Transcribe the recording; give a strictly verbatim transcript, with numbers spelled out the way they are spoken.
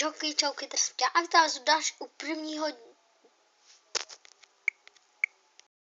Čauky, čauky, trsky. A vítám vás u další u prvního